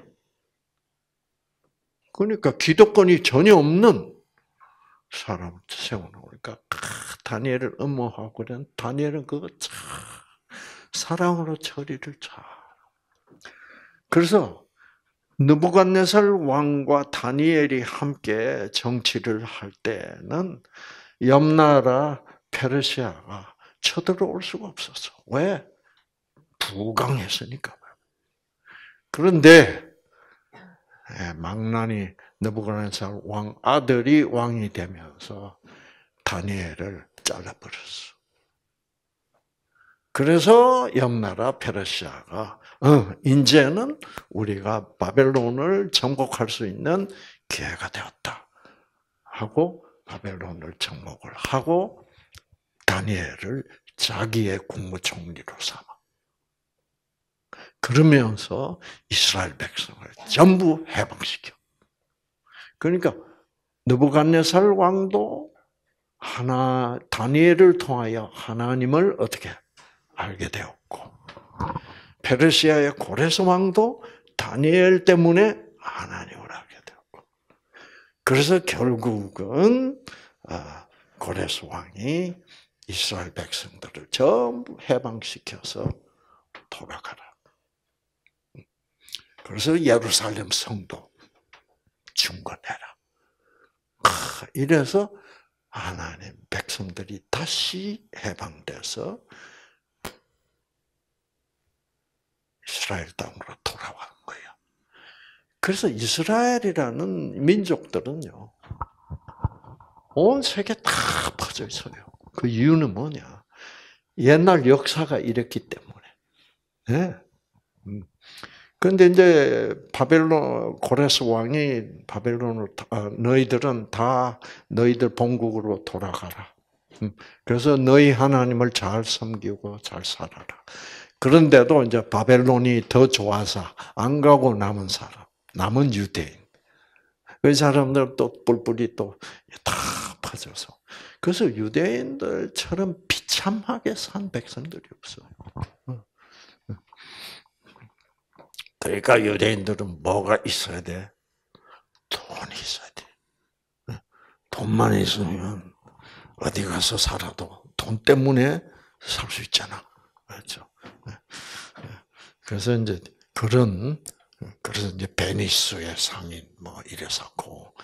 그러니까 기득권이 전혀 없는 사람을 세워놓으니까 다니엘을 엄호하고 그런 다니엘은 그거 참 사랑으로 처리를 잘. 그래서 느부갓네살 왕과 다니엘이 함께 정치를 할 때는 옆나라 페르시아가 쳐들어올 수가 없었어. 왜? 부강했으니까. 그런데 망나니 느부갓네살 왕 아들이 왕이 되면서 다니엘을 잘라버렸어. 그래서 옆나라 페르시아가 어, 이제는 우리가 바벨론을 정복할 수 있는 기회가 되었다 하고 바벨론을 정복을 하고 다니엘을 자기의 국무총리로 삼아. 그러면서 이스라엘 백성을 전부 해방시켜. 그러니까 느부갓네살 왕도 하나 다니엘을 통하여 하나님을 어떻게 알게 되었고, 페르시아의 고레스 왕도 다니엘 때문에 하나님을 알게 되었고, 그래서 결국은 고레스 왕이 이스라엘 백성들을 전부 해방시켜서 돌아가라. 그래서 예루살렘 성도 중건해라. 이래서 하나님 백성들이 다시 해방돼서 이스라엘 땅으로 돌아온 거예요. 그래서 이스라엘이라는 민족들은요, 온 세계 다 퍼져 있어요. 그 이유는 뭐냐? 옛날 역사가 이랬기 때문에. 네. 그런데 이제 바벨론 고레스 왕이 바벨론을 너희들은 다 너희들 본국으로 돌아가라. 그래서 너희 하나님을 잘 섬기고 잘 살아라. 그런데도 이제 바벨론이 더 좋아서 안 가고 남은 사람, 남은 유대인. 그 사람들 또 뿔뿔이 또 다 퍼져서. 그래서 유대인들처럼 비참하게 산 백성들이 없어요. 그러니까 유대인들은 뭐가 있어야 돼? 돈이 있어야 돼. 돈만 있으면 어디 가서 살아도 돈 때문에 살 수 있잖아. 그렇죠? 그래서 이제 그런 그래서 이제 베니스의 상인 뭐 이래서고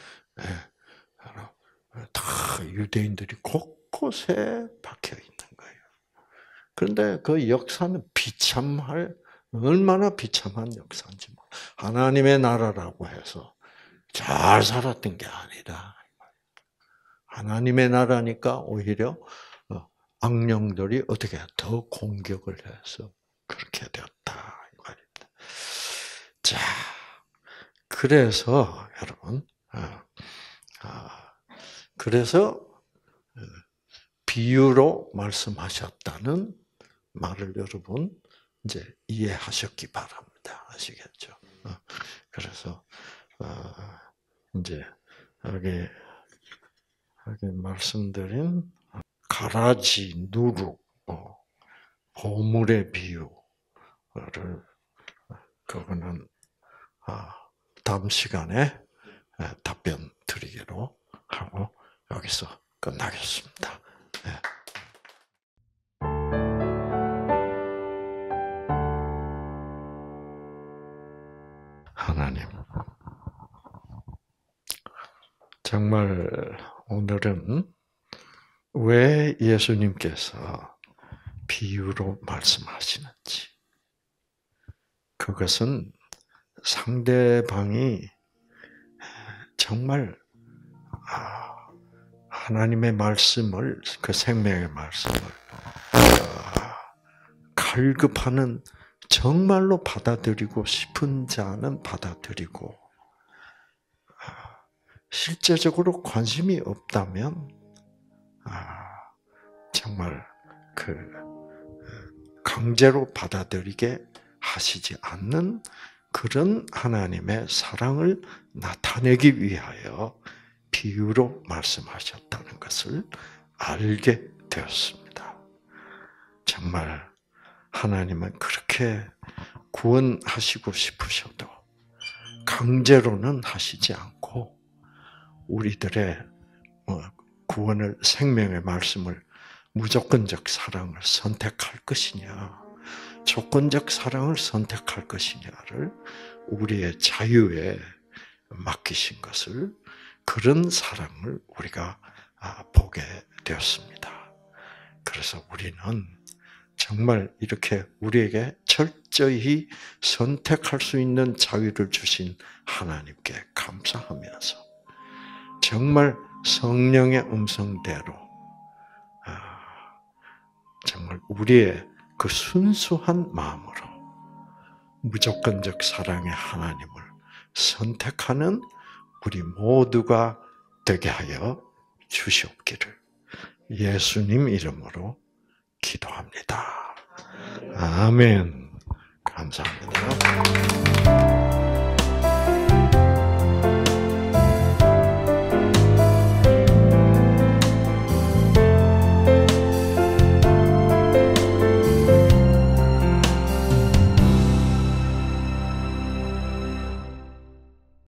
다 유대인들이 곳곳에 박혀 있는 거예요. 그런데 그 역사는 비참할 얼마나 비참한 역사인지. 하나님의 나라라고 해서 잘 살았던 게 아니라 하나님의 나라니까 오히려 악령들이 어떻게 더 공격을 해서 그렇게 되었다 이 말입니다. 자, 그래서 여러분, 그래서 비유로 말씀하셨다는 말을 여러분 이제 이해하셨기 바랍니다. 아시겠죠? 그래서 이제 여기 여기 말씀드린 가라지, 누룩, 보물의 비유를 그거는 다음 시간에 답변 드리기로 하고 여기서 끝나겠습니다. 하나님, 정말 오늘은 왜 예수님께서 비유로 말씀하시는지. 그것은 상대방이 정말 하나님의 말씀을, 그 생명의 말씀을 갈급하는, 정말로 받아들이고 싶은 자는 받아들이고, 실제적으로 관심이 없다면 정말 그 강제로 받아들이게 하시지 않는 그런 하나님의 사랑을 나타내기 위하여 비유로 말씀하셨다는 것을 알게 되었습니다. 정말 하나님은 그렇게 구원하시고 싶으셔도 강제로는 하시지 않고 우리들의 구원을, 생명의 말씀을, 무조건적 사랑을 선택할 것이냐, 조건적 사랑을 선택할 것이냐를 우리의 자유에 맡기신 것을, 그런 사랑을 우리가 보게 되었습니다. 그래서 우리는 정말 이렇게 우리에게 철저히 선택할 수 있는 자유를 주신 하나님께 감사하면서 정말 성령의 음성대로 정말 우리의 그 순수한 마음으로 무조건적 사랑의 하나님을 선택하는 우리 모두가 되게 하여 주시옵기를 예수님 이름으로 기도합니다. 아멘. 감사합니다.